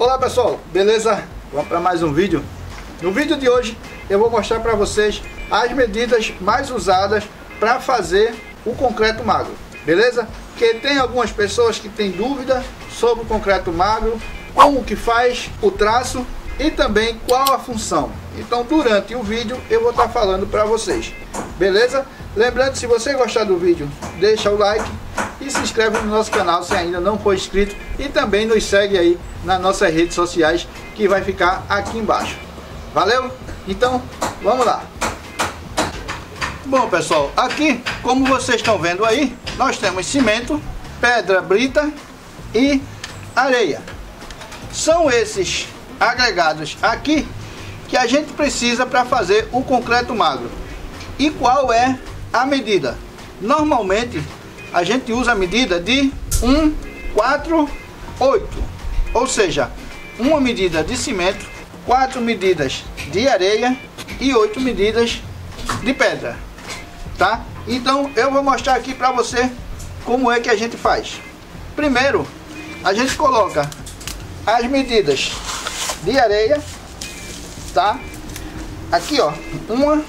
Olá pessoal, beleza? Vamos para mais um vídeo. No vídeo de hoje eu vou mostrar para vocês as medidas mais usadas para fazer o concreto magro, beleza? Porque tem algumas pessoas que têm dúvida sobre o concreto magro, como que faz o traço e também qual a função. Então durante o vídeo eu vou estar falando para vocês, beleza? Lembrando, se você gostar do vídeo, deixa o like e se inscreve no nosso canal se ainda não for inscrito, e também nos segue aí nas nossas redes sociais que vai ficar aqui embaixo. Valeu? Então vamos lá. Bom pessoal, aqui como vocês estão vendo aí, nós temos cimento, pedra brita e areia. São esses agregados aqui que a gente precisa para fazer o concreto magro. E qual é a medida? Normalmente a gente usa a medida de 1, 4, 8, ou seja, uma medida de cimento, 4 medidas de areia e 8 medidas de pedra, tá? Então eu vou mostrar aqui para você como é que a gente faz. Primeiro a gente coloca as medidas de areia, tá? Aqui ó, 1,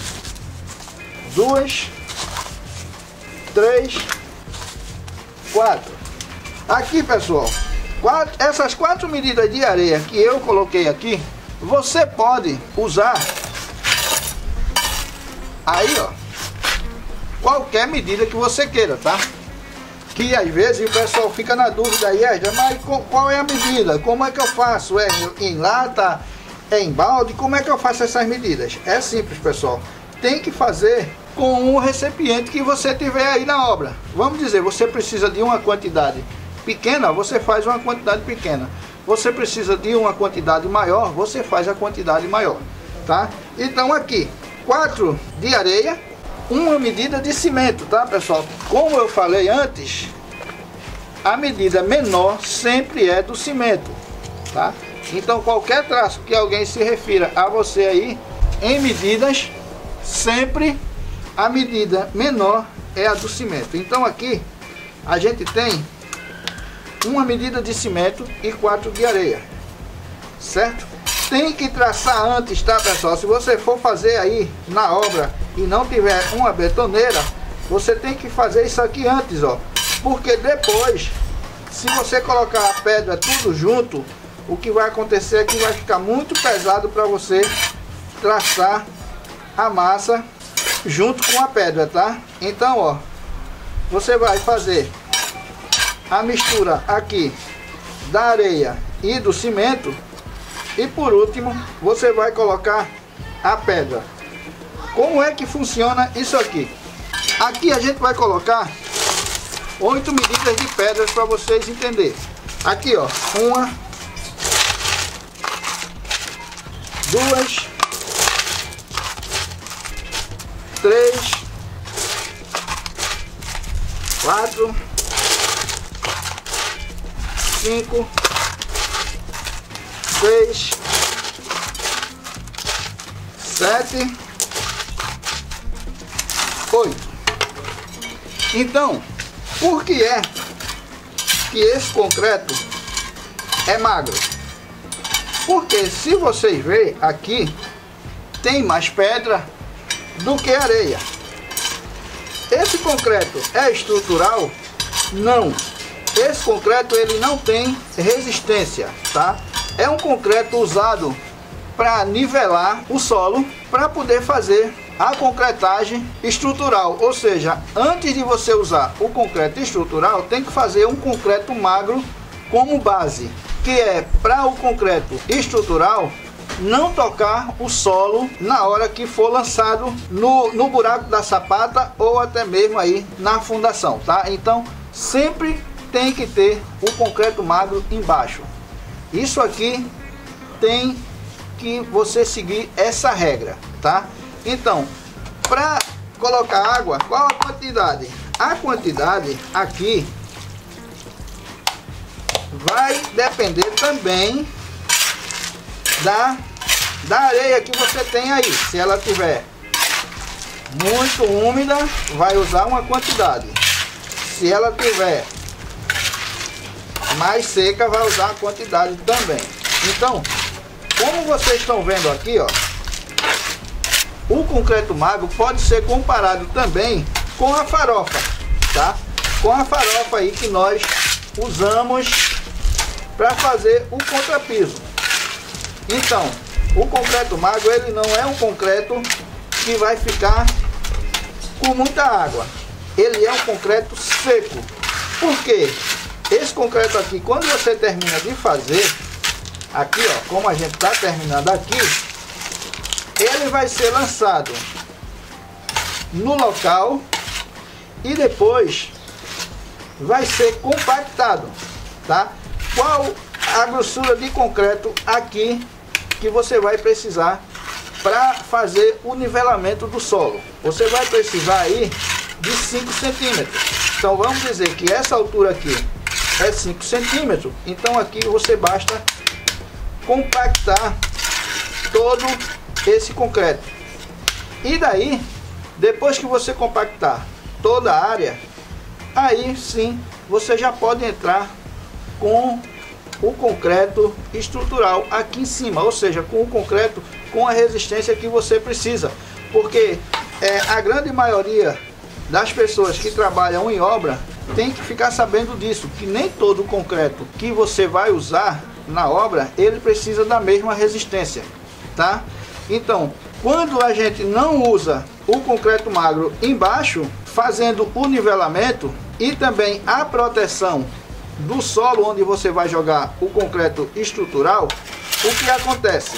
2, 3, 4. Aqui pessoal, essas 4 medidas de areia que eu coloquei aqui, você pode usar aí ó, qualquer medida que você queira, tá? Que às vezes o pessoal fica na dúvida aí, mas qual é a medida? Como é que eu faço? É em lata? É em balde? Como é que eu faço essas medidas? É simples pessoal, tem que fazer com o recipiente que você tiver aí na obra. Vamos dizer, você precisa de uma quantidade pequena, você faz uma quantidade pequena. Você precisa de uma quantidade maior, você faz a quantidade maior, tá? Então aqui, 4 de areia, uma medida de cimento, tá pessoal? Como eu falei antes, a medida menor sempre é do cimento, tá? Então qualquer traço que alguém se refira a você aí em medidas, sempre a medida menor é a do cimento. Então aqui a gente tem uma medida de cimento e 4 de areia, certo? Tem que traçar antes, tá pessoal? Se você for fazer aí na obra e não tiver uma betoneira, você tem que fazer isso aqui antes, ó, porque depois, se você colocar a pedra tudo junto, o que vai acontecer é que vai ficar muito pesado para você traçar a massa junto com a pedra, tá? Então ó, você vai fazer a mistura aqui da areia e do cimento, e por último você vai colocar a pedra. Como é que funciona isso aqui? Aqui a gente vai colocar 8 medidas de pedras para vocês entenderem. Aqui ó, 1, 2, 3, 4, 5, 6, 7, 8. Então, por que é que esse concreto é magro? Porque se vocês verem aqui, tem mais pedra do que areia. Esse concreto é estrutural? Não. Esse concreto ele não tem resistência, tá? É um concreto usado para nivelar o solo, para poder fazer a concretagem estrutural. Ou seja, antes de você usar o concreto estrutural, tem que fazer um concreto magro como base, que é para o concreto estrutural não tocar o solo na hora que for lançado no buraco da sapata ou até mesmo aí na fundação, tá? Então sempre tem que ter o concreto magro embaixo. Isso aqui tem que você seguir essa regra, tá? Então, para colocar água, qual a quantidade? A quantidade aqui vai depender também da areia que você tem aí. Se ela tiver muito úmida, vai usar uma quantidade. Se ela tiver mais seca vai usar a quantidade também. Então, como vocês estão vendo aqui, ó, o concreto magro pode ser comparado também com a farofa, tá? Com a farofa aí que nós usamos para fazer o contrapiso. Então, o concreto magro, ele não é um concreto que vai ficar com muita água. Ele é um concreto seco. Por quê? Esse concreto aqui, quando você termina de fazer, aqui ó, como a gente está terminando aqui, ele vai ser lançado no local e depois vai ser compactado, tá? Qual a grossura de concreto aqui que você vai precisar para fazer o nivelamento do solo? Você vai precisar aí de 5 centímetros. Então vamos dizer que essa altura aqui é 5 centímetros. Então aqui você basta compactar todo esse concreto. E daí, depois que você compactar toda a área, aí sim você já pode entrar com o concreto estrutural aqui em cima, ou seja, com o concreto com a resistência que você precisa, porque a grande maioria das pessoas que trabalham em obra tem que ficar sabendo disso, que nem todo o concreto que você vai usar na obra, ele precisa da mesma resistência, tá? Então, quando a gente não usa o concreto magro embaixo, fazendo o nivelamento e também a proteção do solo onde você vai jogar o concreto estrutural, o que acontece?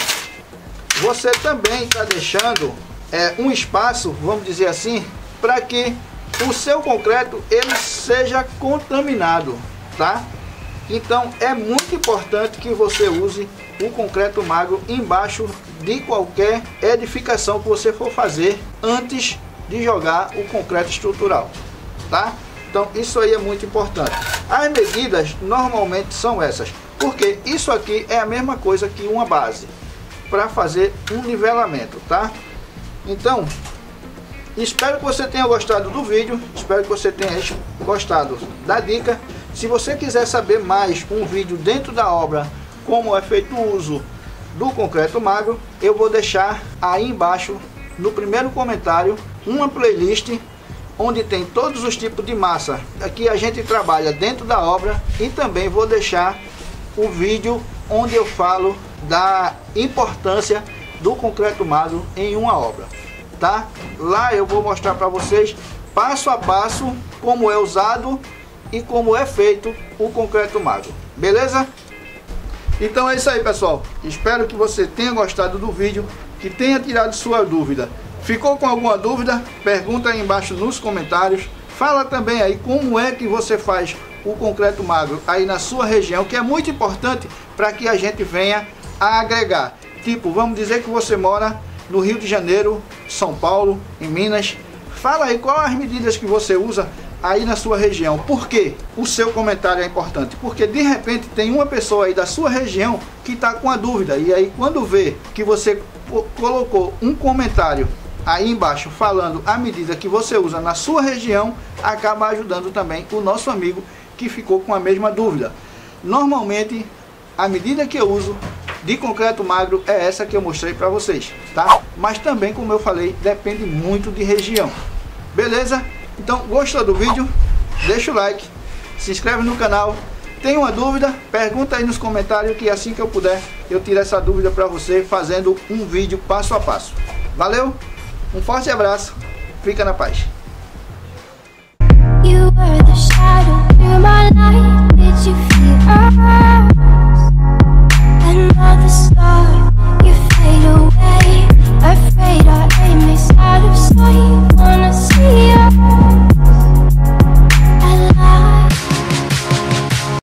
Você também está deixando um espaço, vamos dizer assim, para que o seu concreto ele seja contaminado, tá? Então é muito importante que você use o concreto magro embaixo de qualquer edificação que você for fazer antes de jogar o concreto estrutural, tá? Então isso aí é muito importante. As medidas normalmente são essas, porque isso aqui é a mesma coisa que uma base para fazer um nivelamento, tá? Então, espero que você tenha gostado do vídeo, espero que você tenha gostado da dica. Se você quiser saber mais um vídeo dentro da obra, como é feito o uso do concreto magro, eu vou deixar aí embaixo, no primeiro comentário, uma playlist onde tem todos os tipos de massa que a gente trabalha dentro da obra, e também vou deixar o vídeo onde eu falo da importância do concreto magro em uma obra, tá? Lá eu vou mostrar para vocês passo a passo como é usado e como é feito o concreto magro, beleza? Então é isso aí, pessoal. Espero que você tenha gostado do vídeo, que tenha tirado sua dúvida. Ficou com alguma dúvida? Pergunta aí embaixo nos comentários. Fala também aí como é que você faz o concreto magro aí na sua região, que é muito importante para que a gente venha a agregar. Tipo, vamos dizer que você mora no Rio de Janeiro, São Paulo, em Minas. Fala aí quais as medidas que você usa aí na sua região. Por que o seu comentário é importante? Porque de repente tem uma pessoa aí da sua região que está com a dúvida, e aí quando vê que você colocou um comentário aí embaixo falando a medida que você usa na sua região, acaba ajudando também o nosso amigo que ficou com a mesma dúvida. Normalmente a medida que eu uso de concreto magro é essa que eu mostrei para vocês, tá? Mas também, como eu falei, depende muito de região, beleza? Então, gostou do vídeo? Deixa o like, se inscreve no canal. Tem uma dúvida? Pergunta aí nos comentários, que assim que eu puder eu tiro essa dúvida para você fazendo um vídeo passo a passo. Valeu? Um forte abraço, fica na paz. You were the shadow through my life. Did you feel